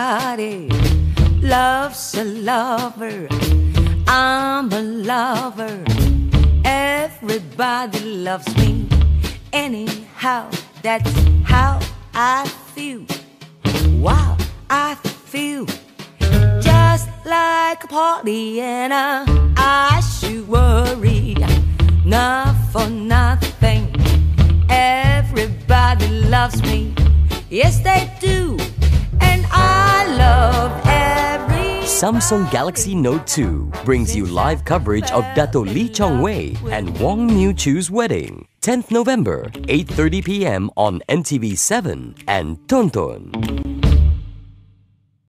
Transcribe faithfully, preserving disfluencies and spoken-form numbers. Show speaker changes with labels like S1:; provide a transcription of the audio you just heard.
S1: Everybody loves a lover. I'm a lover. Everybody loves me. Anyhow, that's how I feel. Wow, I feel just like a party, and I, I should worry not for nothing. Everybody loves me, yes they do, and I love every.
S2: Samsung Galaxy Note two brings you live coverage of Dato' Lee Chong-wei and Wong New-chu's wedding. tenth November, eight thirty p m on N T V seven and Tonton.